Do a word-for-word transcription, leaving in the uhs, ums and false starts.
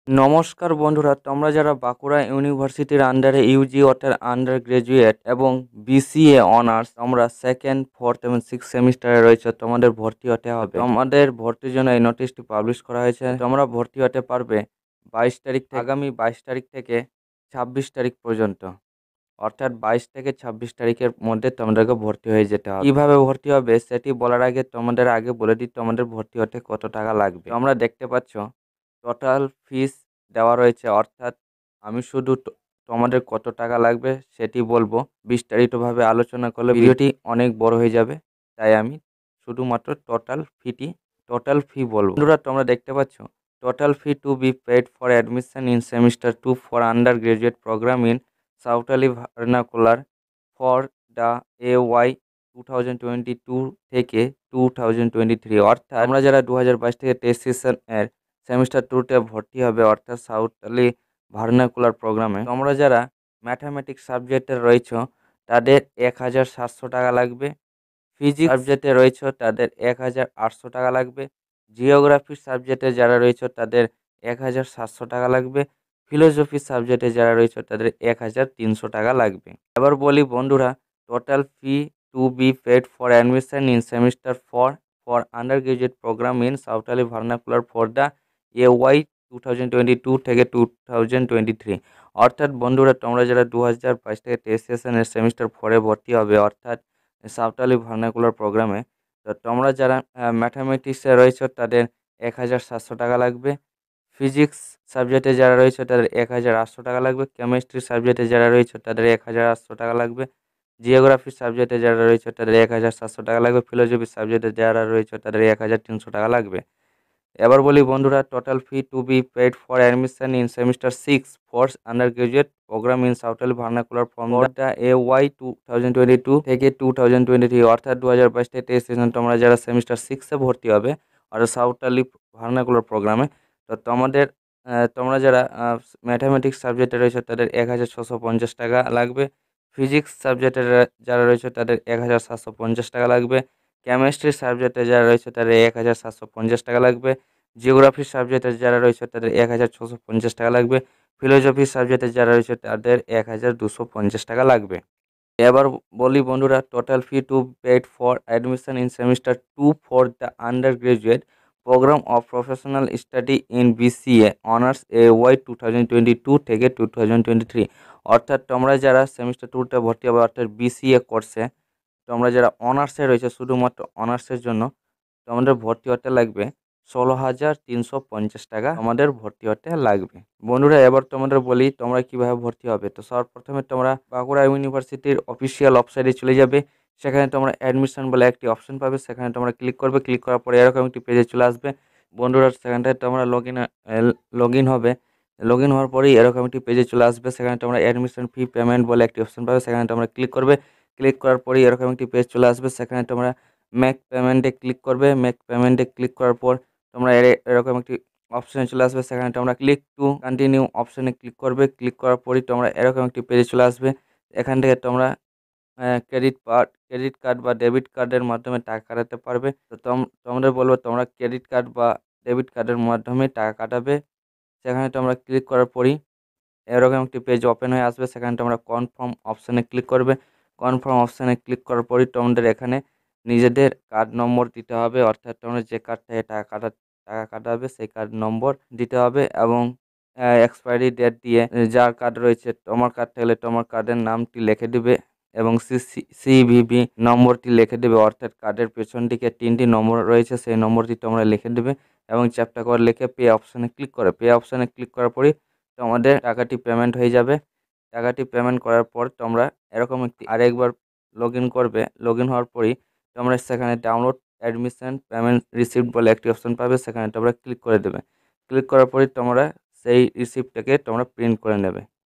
নমস্কার বন্ধুরা, তোমরা যারা বাঁকুড়া ইউনিভার্সিটির আন্ডারে ইউজি অর্থাৎ আন্ডার গ্রাজুয়েট এবং বিসিএ অনার্স তোমরা সেকেন্ড ফোর্থ এবং সিক্স সেমিস্টারে রয়েছে, তোমাদের ভর্তি হতে হবে। তোমাদের ভর্তির জন্য এই নোটিশটি পাবলিশ করা হয়েছে। তোমরা ভর্তি হতে পারবে বাইশ তারিখ থেকে আগামী বাইশ তারিখ থেকে ছাব্বিশ তারিখ পর্যন্ত, অর্থাৎ বাইশ থেকে ছাব্বিশ তারিখের মধ্যে তোমাদেরকে ভর্তি হয়ে যেতে হবে। কীভাবে ভর্তি হবে সেটি বলার আগে তোমাদের আগে বলে দিই তোমাদের ভর্তি হতে কত টাকা লাগবে। তোমরা দেখতে পাচ্ছ টোটাল ফিস দেওয়া রয়েছে, অর্থাৎ আমি শুধু তো- তোমাদের কত টাকা লাগবে সেটি বলবো। বিস্তারিতভাবে আলোচনা করলে ভিডিওটি অনেক বড় হয়ে যাবে, তাই আমি শুধুমাত্র টোটাল ফিটি টোটাল ফি বলবো। বন্ধুরা, তোমরা দেখতে পাচ্ছ total fee to be paid for admission in semester two for undergraduate programme in Santali vernacular for the A Y two thousand twenty two থেকে টু থাউজেন্ড টোয়েন্টি থ্রি, অর্থাৎ আমরা যারা দু হাজার বাইশ থেকে তেইশ সেশনের সেমিস্টার টুতে ভর্তি হবে, অর্থাৎ সাঁওতালি ভার্নাকুলার প্রোগ্রামে। তোমরা যারা ম্যাথামেটিক্স সাবজেক্টে রয়েছ তাদের এক হাজার সাতশো টাকা লাগবে। ফিজিক্স সাবজেক্টে রয়েছ তাদের এক হাজার আটশো টাকা লাগবে। জিওগ্রাফি সাবজেক্টে যারা রয়েছে তাদের এক হাজার সাতশো টাকা লাগবে। ফিলোসফি সাবজেক্টে যারা রয়েছে তাদের এক হাজার তিনশো টাকা লাগবে। এবার বলি বন্ধুরা, total fee to be paid for admission in semester four for undergraduate programme in Santali vernacular for the A Y two thousand twenty two থেকে টু থাউজেন্ড টোয়েন্টি থ্রি, অর্থাৎ বন্ধুরা তোমরা যারা দু হাজার বাইশ থেকে তেইশ সেশনের সেমিস্টার ফোরে ভর্তি হবে, অর্থাৎ সাঁওতালি ভার্নাকুলার প্রোগ্রামে, তো তোমরা যারা ম্যাথামেটিক্সে রয়েছে তাদের এক হাজার সাতশো টাকা লাগবে। ফিজিক্স সাবজেক্টে যারা রয়েছে তাদের এক হাজার আটশো টাকা লাগবে। কেমিস্ট্রি সাবজেক্টে যারা রয়েছে তাদের এক হাজার আটশো টাকা লাগবে। জিওগ্রাফি সাবজেক্টে যারা রয়েছে তাদের এক হাজার সাতশো টাকা লাগবে। ফিলোসফি সাবজেক্টে যারা রয়েছে তাদের এক হাজার তিনশো টাকা লাগবে। এবার বলি বন্ধুরা, total fee to be paid for admission in semester six for undergraduate programme in Santali vernacular from the A Y two thousand twenty two থেকে টু থাউজেন্ড টোয়েন্টি থ্রি, অর্থাৎ দু হাজার বাইশ থেকে তেইশ সেশন তোমরা যারা সেমিস্টার সিক্সে ভর্তি হবে আর সাঁওতালি ভার্নাকুলার প্রোগ্রামে, তো তোমাদের আহ, তোমরা যারা ম্যাথামেটিক্স সাবজেক্টে রয়েছে তাদের এক হাজার ছশো পঞ্চাশ টাকা লাগবে। ফিজিক্স সাবজেক্টে যারা রয়েছে তাদের এক হাজার সাতশো পঞ্চাশ টাকা লাগবে। কেমিস্ট্রি সাবজেক্টে যারা রয়েছে তাদের এক হাজার সাতশো পঞ্চাশ টাকা লাগবে। জিওগ্রাফি সাবজেক্টে যারা রয়েছে তাদের এক হাজার ছশো পঞ্চাশ টাকা লাগবে। ফিলোসফি সাবজেক্টে যারা রয়েছে তাদের এক হাজার দুশো পঞ্চাশ টাকা লাগবে। এবার বলি বন্ধুরা, total fee to paid for admission in semester two for the undergraduate programme of professional study in BCA honours A Y two thousand twenty two থেকে টু থাউজেন্ড টোয়েন্টি থ্রি, অর্থাৎ তোমরা যারা সেমিস্টার টুতে ভর্তি হবে অর্থাৎ BCA কোর্সে, তোমরা যারা অনার্সে রয়েছে শুধুমাত্র অনার্সের জন্য তোমাদের ভর্তি হতে লাগবে ষোলো হাজার তিনশো পঞ্চাশ টাকা আমাদের ভর্তি হতে লাগবে। বন্ধুরা, এবার তোমাদের বলি তোমরা কিভাবে ভর্তি হবে। তো সর্বপ্রথমে তোমরা বাঁকুড়া ইউনিভার্সিটির অফিসিয়াল ওয়েবসাইটে চলে যাবে। সেখানে তোমরা অ্যাডমিশন বলে একটি অপশন পাবে, সেখানে তোমরা ক্লিক করবে। ক্লিক করার পরে এরকম একটি পেজে চলে আসবে। বন্ধুরা, সেখানটায় তোমরা লগ ইন লগ ইন হবে। লগ ইন হওয়ার পরেই এরকম একটি পেজে চলে আসবে। সেখানে তোমরা অ্যাডমিশন ফি পেমেন্ট বলে একটি অপশন পাবে, সেখানে তোমরা ক্লিক করবে। ক্লিক করার পরেই এরকম একটি পেজ চলে আসবে। সেখানে তোমরা মেক পেমেন্টে ক্লিক করবে। মেক পেমেন্টে ক্লিক করার পর তোমরা এর- এরকম একটি অপশানে চলে আসবে। সেখানে তোমরা ক্লিক টু কন্টিনিউ অপশানে ক্লিক করবে। ক্লিক করার পরই তোমরা এরকম একটি পেজে চলে আসবে। এখান থেকে তোমরা ক্রেডিট কার্ড ক্রেডিট কার্ড বা ডেবিট কার্ডের মাধ্যমে টাকা কাটাতে পারবে। তো তোম- তোমাদের বলবো তোমরা ক্রেডিট কার্ড বা ডেবিট কার্ডের মাধ্যমে টাকা কাটাবে। সেখানে তোমরা ক্লিক করার পরই এরকম একটি পেজ ওপেন হয়ে আসবে। সেখানে তোমরা কনফার্ম অপশানে ক্লিক করবে। কনফার্ম অপশানে ক্লিক করার পরই তোমাদের এখানে নিজেদের কার্ড নম্বর দিতে হবে, অর্থাৎ তোমরা যে কার্ড থেকে টাকা কাটা টাকা কাটাবে সেই কার্ড নম্বর দিতে হবে এবং এক্সপায়ারি ডেট দিয়ে আহ, যার কার্ড রয়েছে তোমার কার্ড থাকলে তোমার কার্ডের নামটি লিখে দিবে এবং সিভিভি নম্বরটি লিখে দেবে, অর্থাৎ কার্ডের পেছন দিকে তিনটি নম্বর রয়েছে সেই নম্বরটি তোমরা লিখে দেবে এবং চ্যাপ্টার করে লিখে পে অপশানে ক্লিক করে পে অপশানে ক্লিক করার পরই তোমাদের টাকাটি পেমেন্ট হয়ে যাবে। টাকাটি পেমেন্ট করার পর তোমরা এরকম একটি আরেকবার লগ ইন করবে। লগ ইন হওয়ার পরই তোমরা সেখানে ডাউনলোড অ্যাডমিশন পেমেন্ট রিসিপ্ট বলে একটি অপশন পাবে, সেখানে তোমরা ক্লিক করে দেবে। ক্লিক করার পরই তোমরা সেই রিসিপ্টটাকে তোমরা প্রিন্ট করে নেবে।